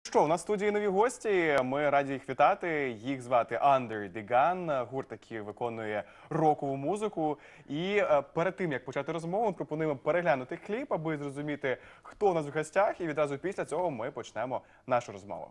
Що, у нас в студії нові гості, ми раді їх вітати. Їх звати Under the Gun, гурт, який виконує рокову музику. І перед тим, як почати розмову, ми пропонуємо переглянути кліп, аби зрозуміти, хто у нас в гостях, і відразу після цього ми почнемо нашу розмову.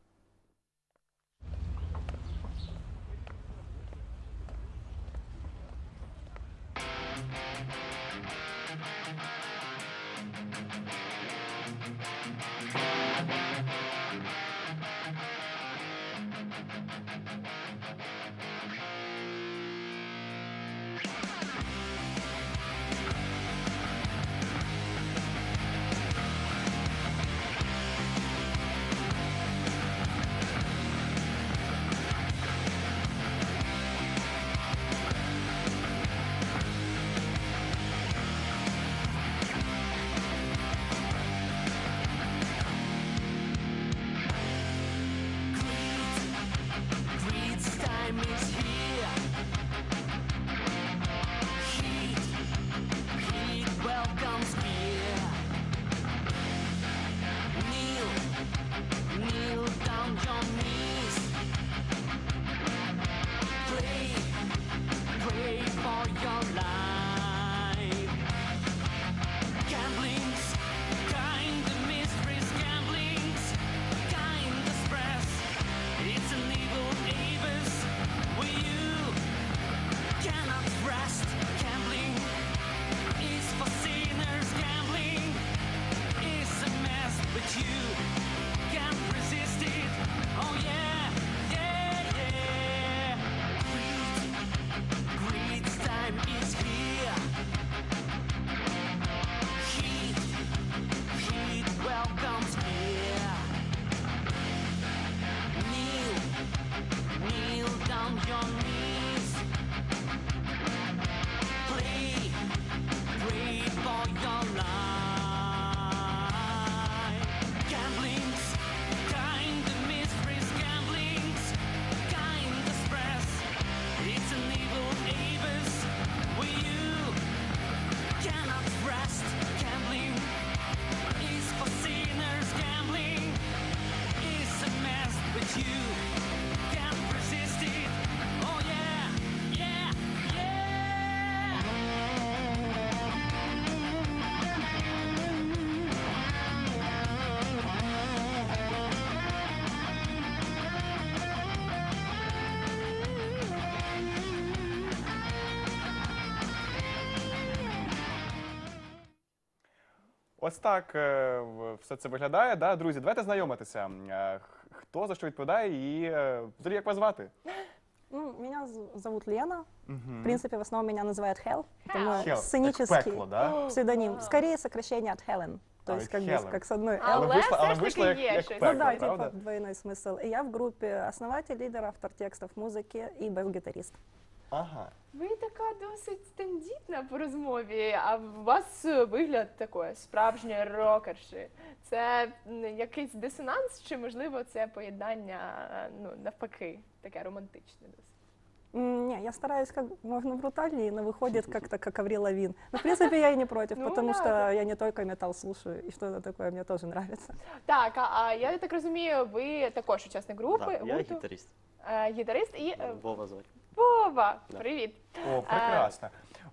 Ось так все це виглядає. Да? Друзі, давайте знайомитися. Хто за що відповідає і взагалі як вас звати? Меня зовут Лена. В принципе, в основном меня называют Hell. Это мой Hell, сценический пекло, да? псевдоним. Скорее сокращение от Helen. То есть как с одной L. Але вийшло як Ну пекло, да, правда? типа двойной смысл. И я в группе основатель, лидер, автор текстов музыки и бас-гитарист. Ага. Ви така досить тендітна по розмові, а у вас вигляд такої справжньої рокерші. Це якийсь дисонанс, чи, можливо, це поєднання, ну, навпаки, таке романтичне досить? Не, я стараюсь как можно брутальнее, но выходит как-то как Аврил Лавин. Но, в принципе, я и не против, Ну, потому да, что да. я не только металл слушаю, и что-то такое мне тоже нравится. Так, а я так розумію, ви також учасник групи, Да, я гурту? гітарист. Гітарист і Вова звати. Вова, Да. привіт. О, прекрасно.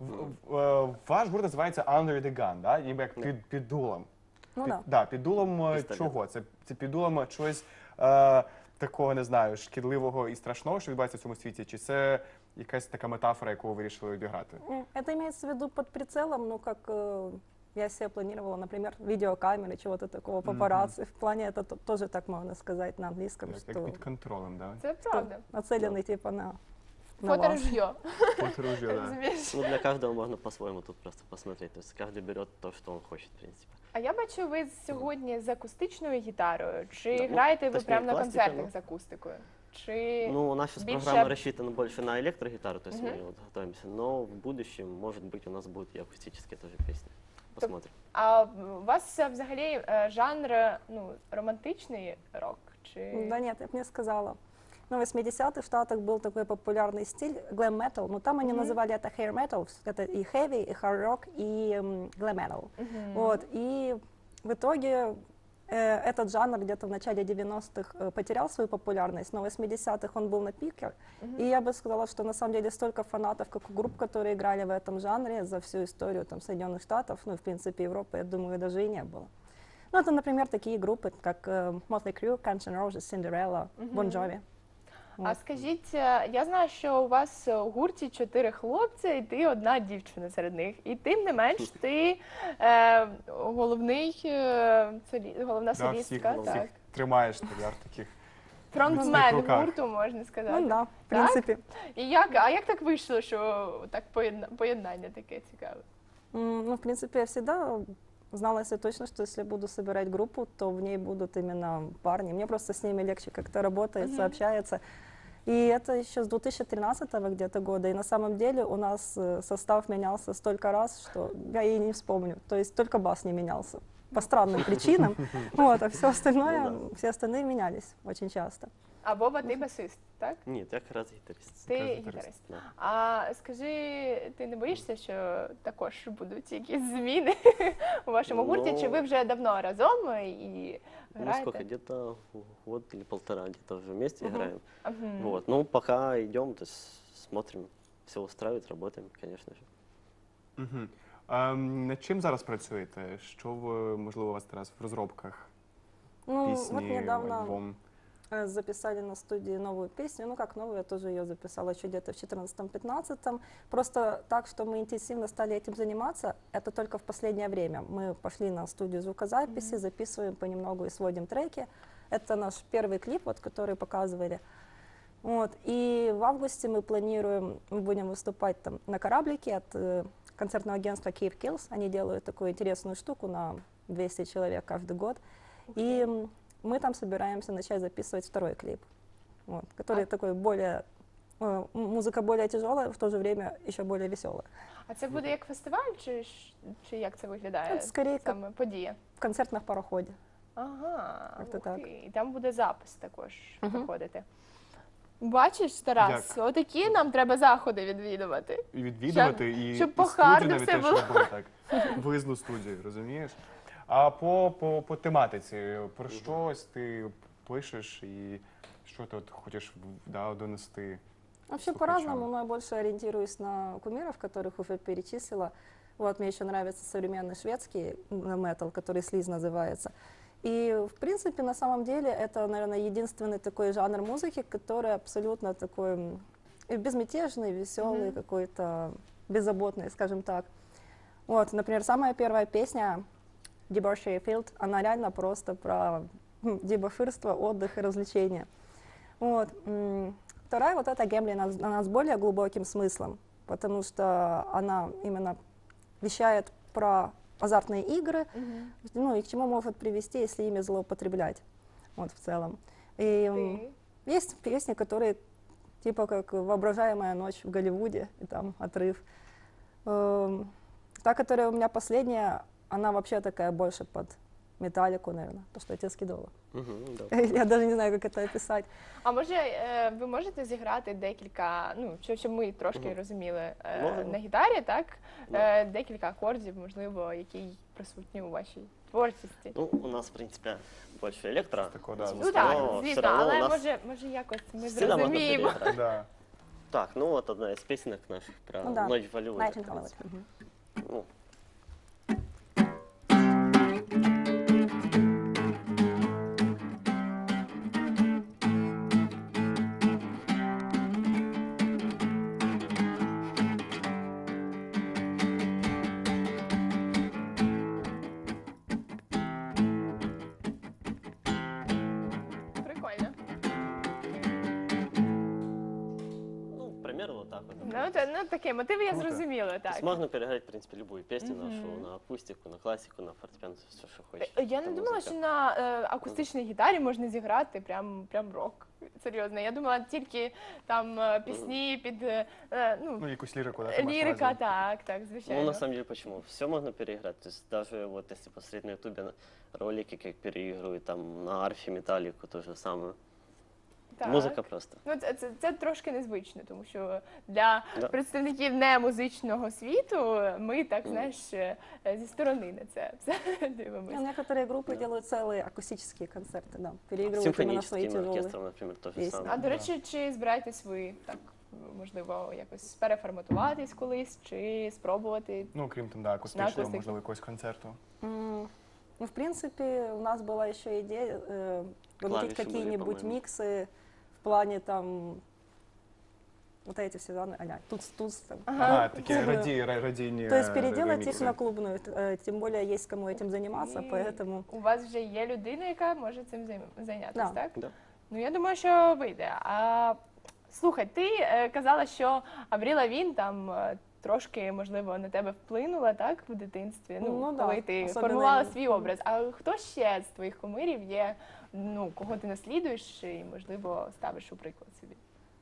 Ваш гурт називається Under the Gun, да? Ніби як під дулом. Ну да. Да, під дулом Пістолет. чого? Це під дулом чогось такого, не знаю, шкідливого і страшного, що відбувається в цьому світі? Чи це якась така метафора, яку ви вирішили обіграти? Это имеется в виду под прицелом, ну, как я себе планировала, например, видеокамеры, чего-то такого, папарацци. В плане это тоже так можно сказать на английском, Як что під контролем, да? Це правда. нацеленный типа на вас. Фоторужье, Фоторужье, да. розумієш? Ну, для каждого можно по-своему тут просто посмотреть. То есть каждый берет то, что он хочет, в принципе. А я бачу, ви сьогодні з акустичною гітарою. Чи Да, ну, граєте ви точніше, прямо на класика, концертах ну. з акустикою? Чи Ну, у нас сейчас больше- программа рассчитана больше на электрогитару, то есть мы вот готовимся. Но в будущем, может быть, у нас будут и акустические тоже песни. Посмотрим. а у вас взагалі жанр, ну, романтичний рок? Чи Да нет, я бы не сказала. Ну, в 80-х в Штатах был такой популярный стиль glam metal, но там они называли это hair metal, это и heavy, и hard rock, и glam metal. Вот, и в итоге этот жанр где-то в начале 90-х потерял свою популярность, но в 80-х он был на пике. И я бы сказала, что на самом деле столько фанатов, как у групп, которые играли в этом жанре за всю историю там, Соединенных Штатов, ну и в принципе Европы, я думаю, даже и не было. Ну, это, например, такие группы, как Motley Crue, Guns N' Roses, Cinderella, Bon Jovi. А скажіть, я знаю, що у вас у гурті 4 хлопці, і ти одна дівчина серед них. І тим не менш, ти головна Да, солістка, всіх так. тримаєш тоді в таких. Фронтмен руках. гурту, можна сказати. Ну да, в Так? принципе. І як так вийшло, що так поєднання таке цікаве? Ну, в принципе, я всегда знала себе точно, что если буду собирать группу, то в ней будут именно парни. Мне просто с ними легче как-то работается, общается. И это еще с 2013 где-то года. И на самом деле у нас состав менялся столько раз, что я и не вспомню. То есть только бас не менялся по странным причинам. Вот, а все остальное, все остальные менялись очень часто. А Боба, ти басист, так? Ні, я якраз гітарист. Ти Якраз гітарист. гітарист. Да. А скажи, ти не боїшся, що також будуть якісь зміни у вашому гурті? Чи ви вже давно разом і Ну, сколько, граєте? где-то год или полтора где-то уже вместе играем. Мгм. Вот, ну, пока идем, то есть смотрим, все устраивает, работаем, конечно же. Угу. Над чим зараз працюєте? Що ви, можливо, у вас зараз в розробках? Ну, вот Пісні, недавно альбом? записали на студии новую песню. Ну, как новую, я тоже ее записала еще где-то в 14-15. Просто так, что мы интенсивно стали этим заниматься, это только в последнее время. Мы пошли на студию звукозаписи, записываем понемногу и сводим треки. Это наш первый клип, вот, который показывали. Вот. И в августе мы планируем, мы будем выступать там на кораблике от концертного агентства Cave Kills. Они делают такую интересную штуку на 200 человек каждый год. И мы там собираемся начать записывать второй клип, вот, который такой более, музыка более тяжелая, в то же время еще более веселая. А це буде як фестиваль, чи як це виглядає? Це скоріше як- саме подія. В концертном пароходе. Ага, Як-то так. окей. І там буде запис також проходити. Бачиш, Тарас, отакі нам треба заходи відвідувати. І відвідувати, і щоб і по студію харду навіть все теж було. робили так. Виїзну студію, розумієш? А по тематиці, про щось ти пишеш і що ти от хочеш донести? Вообще слухачам? по-разному, но я больше ориентируюсь на кумиров, которых уже перечислила. Вот, мне еще нравится современный шведский метал, который слиз называется. И, в принципе, на самом деле, это, наверное, единственный такой жанр музыки, который абсолютно такой безмятежный, веселый, какой-то беззаботный, скажем так. Вот, например, самая первая песня Debauchery Field, она реально просто про дебоширство, отдых и развлечения. Вот. Вторая, вот эта Гемли, она с более глубоким смыслом, потому что она именно вещает про азартные игры, ну и к чему может привести, если ими злоупотреблять, вот в целом. И есть песни, которые типа как «Воображаемая ночь в Голливуде», и там «Отрыв». Та, которая у меня последняя, она вообще такая больше под металлику, наверное, то, что я тебе скидывала. Да. Я даже не знаю, как это описать. А може, ви можете зіграти декілька, ну, щоб ми трошки розуміли, Можемо. на гітарі, так? Декілька акордів, можливо, які присутні у вашій творчості. Ну, у нас, в принципе, больше электро. Такого, да, Ну так, но звісно, все равно але у нас може якось ми всегда можно зрозуміємо. переиграть. Да. Так, ну вот одна из песенок наших про Ну да, ночь в Голливуде. Night in в принципе. Hollywood. Ну, Прикольно. ну, примерно вот так вот. Ну, таке, мотиви я Круто. зрозуміла, То так. есть можно переиграть, в принципе, любую песню нашу, на акустику, на классику, на фортепиано, все, что хочешь. Я не Там думала, музыка. що на акустичній гітарі можна зіграти прям рок. Серйозно. Я думала тільки там пісні під Ну, якусь лірику, да, ти маєш на лірика, увазі? так, звичайно. Ну, на самом деле, почему? Все можно переиграть. То есть даже вот если посмотреть на ютубе ролики, как переигрывают там на арфе металлику, то же самое. Так. Музика просто. Ну, це трошки незвично, тому що для Да. представників немузичного світу ми так, знаєш, зі сторони на це все Ну, дивимося. некоторые группы делают целые акустические концерты, да, С переигрывают именно свои симфоническим тяжелые. оркестром, например, то же песни. самое. А до речі, чи збираєтесь ви так, можливо, якось переформатуватись колись, чи спробувати? Ну, крім там, да, акустичного, акустиці. можливо, якогось концерту. Ну, в принципе, у нас была еще идея выкрутить Клавиши были, какие-нибудь по-моему. миксы в плане там вот эти все туц там. Ага, такі клубную. радійні То есть переделать ремікси. их на клубную, тем более есть кому этим заниматься, І поэтому у вас вже є людина, яка може цим зайнятися, Да. так? Да. Ну, я думаю, що вийде. А слухай, ти казала, що Авріл Лавін там трошки, можливо, на тебе вплинула, так, в дитинстві? Ну, да, коли ти особливо формувала я. свій образ. А хто ще з твоїх кумирів є, ну, кого ти наслідуєш і, можливо, ставиш у приклад собі?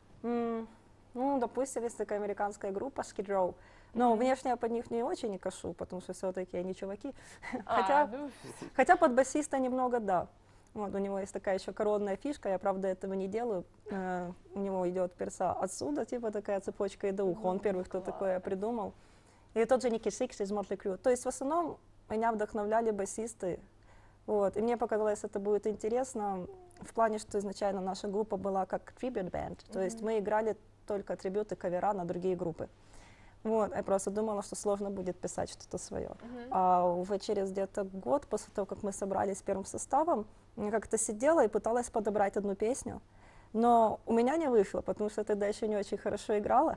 ну, допустим, есть такая американская группа Skid Row. Но внешне я под них не очень кашу, потому что все-таки они чуваки. Хотя, ну, хотя под басиста немного да. Вот, у него есть такая еще коронная фишка, я, правда, этого не делаю. У него идет перса отсюда, типа такая цепочка и до уха. Он первый, кто такое придумал. И тот же Ники Сикс из Motley Crue. То есть в основном меня вдохновляли басисты. Вот. И мне показалось, это будет интересно в плане, что изначально наша группа была как tribute band. То есть мы играли только трибюты, кавера на другие группы. Вот, я просто думала, что сложно будет писать что-то свое. А уже через где-то год после того, как мы собрались первым составом, я как-то сидела и пыталась подобрать одну песню, но у меня не вышло, потому что я тогда еще не очень хорошо играла.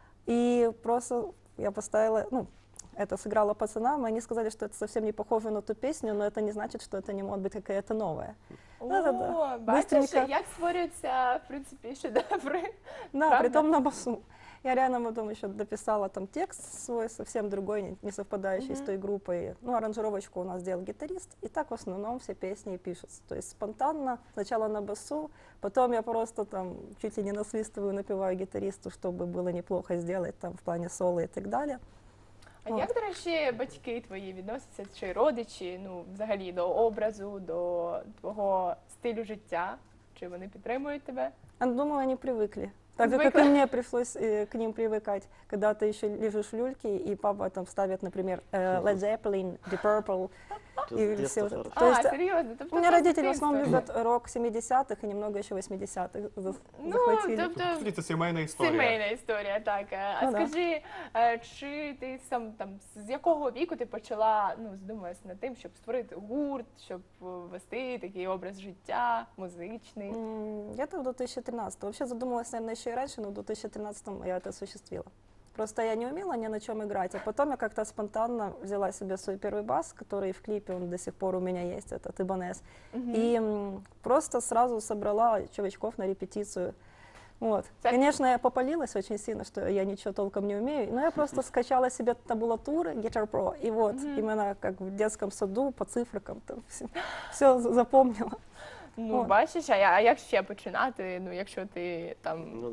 И просто я поставила, ну, это сыграла пацанам, и они сказали, что это совсем не похоже на ту песню, но это не значит, что это не может быть какая-то новая. Да-да-да. О, бачиш, Быстренько. як створюються, в принципі, шедеври. Да, Правда? притом на басу. Я реально потом еще дописала там текст свой, совсем другой, не совпадающий с той группой. Ну, аранжировочку у нас делал гитарист, и так в основном все песни и пишутся. То есть спонтанно, сначала на басу, потом я просто там чуть ли не насвистываю, напеваю гитаристу, чтобы было неплохо сделать там в плане соло и так далее. А як, до речі, батьки твої відносяться, чи родичі, ну, взагалі, до образу, до твого стилю життя? Чи вони підтримують тебе? Думаю, они привыкли. Так же, Привыкла. как и мне пришлось к ним привыкать, когда ты еще лежишь в люльке, и папа там ставит, например, Led Zeppelin, Deep Purple, Тут и с детства все вот тоже. это. То есть, серйозно? Тобто у меня просто родители в основном дитинство. любят рок 70-х и немного еще 80-х Ну, захватили. тобто Це сімейна історія. сімейна історія, так. А Ну, да. скажи, чи ти сам там з якого віку ти почала, ну, задумуватися над тим, щоб створити гурт, щоб вести такий образ життя музичний? Где-то в 2013. Вообще задумалась, наверное, еще и раньше, но в 2013 я это осуществила. Просто я не умела ни на чем играть, а потом я как-то спонтанно взяла себе свой первый бас, который в клипе, он до сих пор у меня есть, это Ибанес. И просто сразу собрала чувачков на репетицию. Вот. Конечно, я попалилась очень сильно, что я ничего толком не умею, но я просто скачала себе табулатуры Guitar Pro, и вот именно как в детском саду по цифрикам там все запомнила. Ну, От. бачиш, а як ще починати, ну, якщо ти там Ну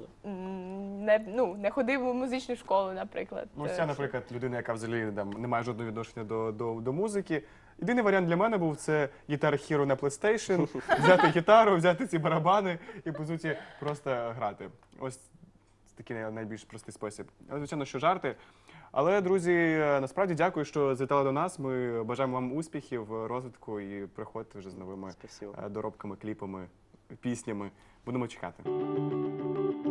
да. не ходив у музичну школу, наприклад? Ну, ось ця, наприклад, людина, яка взагалі там, не має жодного відношення до музики. Єдиний варіант для мене був це Guitar Hero на PlayStation, взяти гітару, взяти ці барабани і, по суті, просто грати. Ось такий найбільш простий спосіб. Але, звичайно, що жарти. Але, друзі, насправді дякую, що завітали до нас. Ми бажаємо вам успіхів, розвитку і приходьте вже з новими Спасибо. доробками, кліпами, піснями. Будемо чекати.